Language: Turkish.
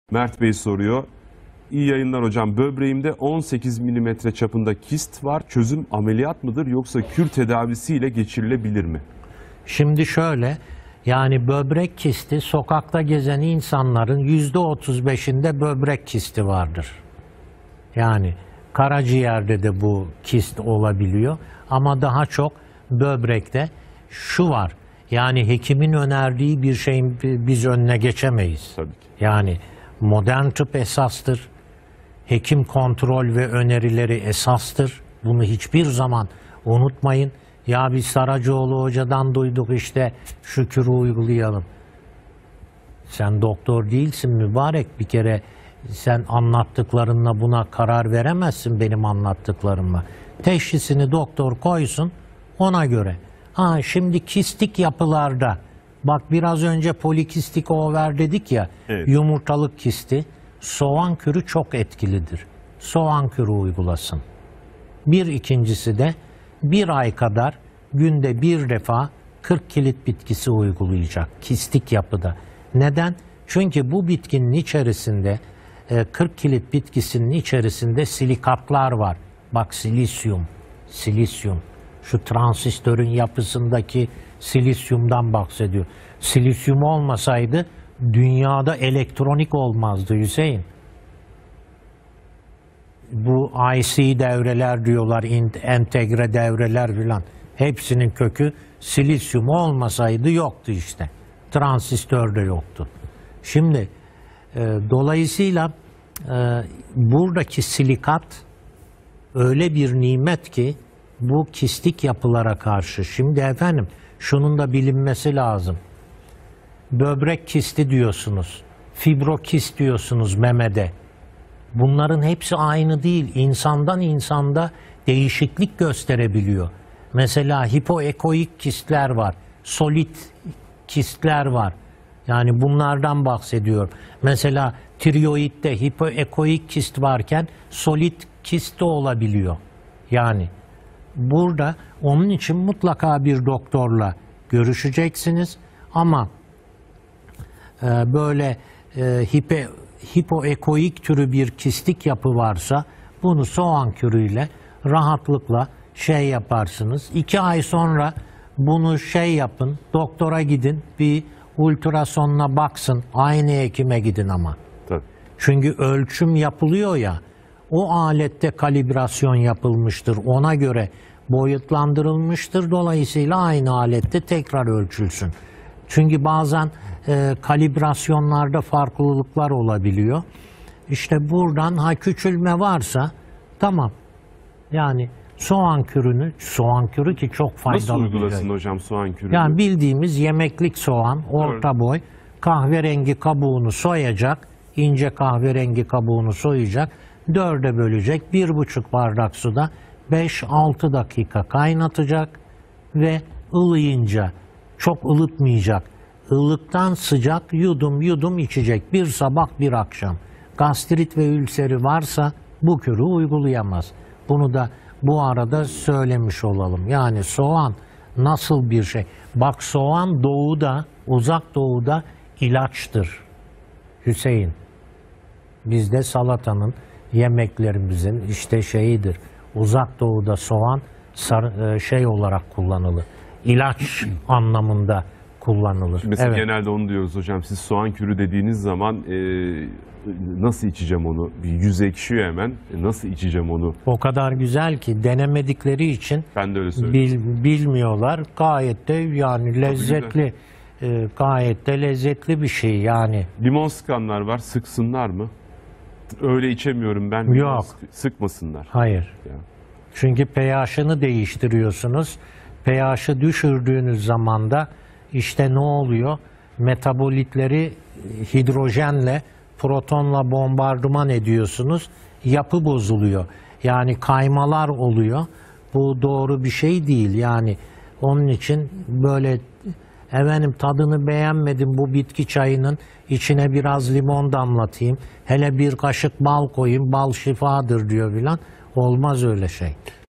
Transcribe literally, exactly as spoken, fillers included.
Mert Bey soruyor. İyi yayınlar hocam. Böbreğimde on sekiz milimetre çapında kist var. Çözüm ameliyat mıdır yoksa kür tedavisiyle geçirilebilir mi? Şimdi şöyle, yani böbrek kisti sokakta gezen insanların yüzde otuz beşinde böbrek kisti vardır. Yani karaciğerde de bu kist olabiliyor ama daha çok böbrekte. Şu var, yani hekimin önerdiği bir şeyin biz önüne geçemeyiz. Tabii ki. Yani modern tıp esastır. Hekim kontrol ve önerileri esastır. Bunu hiçbir zaman unutmayın. Ya biz Saracoğlu hocadan duyduk işte şükürü uygulayalım. Sen doktor değilsin mübarek, bir kere sen anlattıklarınla buna karar veremezsin benim anlattıklarımla. Teşhisini doktor koysun ona göre. Ha şimdi kistik yapılarda, bak biraz önce polikistik over dedik ya, evet. Yumurtalık kisti, soğan kürü çok etkilidir. Soğan kürü uygulasın. Bir ikincisi de bir ay kadar günde bir defa kırk kilit bitkisi uygulayacak kistik yapıda. Neden? Çünkü bu bitkinin içerisinde kırk kilit bitkisinin içerisinde silikatlar var. Bak silisyum, silisyum. Şu transistörün yapısındaki silisyumdan bahsediyor. Silisyum olmasaydı dünyada elektronik olmazdı Hüseyin. Bu I C devreler diyorlar, entegre devreler filan. Hepsinin kökü silisyum olmasaydı yoktu işte. Transistör de yoktu. Şimdi e, dolayısıyla e, buradaki silikat öyle bir nimet ki bu kistik yapılara karşı. Şimdi efendim şunun da bilinmesi lazım. Böbrek kisti diyorsunuz, fibrokist diyorsunuz memede. Bunların hepsi aynı değil. İnsandan insanda değişiklik gösterebiliyor. Mesela hipoekoik kistler var, solit kistler var. Yani bunlardan bahsediyorum. Mesela tiroidde hipoekoik kist varken solit kist de olabiliyor. Yani burada onun için mutlaka bir doktorla görüşeceksiniz ama e, böyle e, hipe, hipoekoik türü bir kistik yapı varsa bunu soğan kürüyle rahatlıkla şey yaparsınız. İki ay sonra bunu şey yapın, doktora gidin, bir ultrasonla baksın, aynı hekime gidin ama. Tabii. Çünkü ölçüm yapılıyor ya, o alette kalibrasyon yapılmıştır, ona göre boyutlandırılmıştır, dolayısıyla aynı alette tekrar ölçülsün. Çünkü bazen e, kalibrasyonlarda farklılıklar olabiliyor. İşte buradan ha küçülme varsa tamam, yani soğan kürünü, soğan kürü ki çok faydalı. Nasıl uygulasın bir hocam soğan kürünü? Yani bildiğimiz yemeklik soğan, orta evet. boy, kahverengi kabuğunu soyacak, ince kahverengi kabuğunu soyacak, dörde bölecek, bir buçuk bardak suda beş altı dakika kaynatacak ve ılıyınca, çok ılıtmayacak, ılıktan sıcak yudum yudum içecek, bir sabah bir akşam. Gastrit ve ülseri varsa bu kürü uygulayamaz. Bunu da bu arada söylemiş olalım. Yani soğan nasıl bir şey? Bak soğan doğuda, uzak doğuda ilaçtır Hüseyin. Bizde salatanın, yemeklerimizin işte şeyidir. Uzak doğuda soğan şey olarak kullanılır. İlaç anlamında kullanılır. Mesela evet. genelde onu diyoruz hocam. Siz soğan kürü dediğiniz zaman e, nasıl içeceğim onu? Bir yüz ekşiyor hemen. E, nasıl içeceğim onu? O kadar güzel ki denemedikleri için ben de öyle bil, bilmiyorlar. Gayet de yani lezzetli, e, gayet de lezzetli bir şey yani. Limon sıkanlar var. Sıksınlar mı? Öyle içemiyorum ben. Yok. Sıkmasınlar. Hayır. Ya. Çünkü pH'ını değiştiriyorsunuz. pH'ı düşürdüğünüz zaman da işte ne oluyor? Metabolitleri hidrojenle, protonla bombardıman ediyorsunuz. Yapı bozuluyor. Yani kaymalar oluyor. Bu doğru bir şey değil. Yani onun için böyle efendim tadını beğenmedim bu bitki çayının, içine biraz limon damlatayım, hele bir kaşık bal koyayım, bal şifadır diyor filan. Olmaz öyle şey.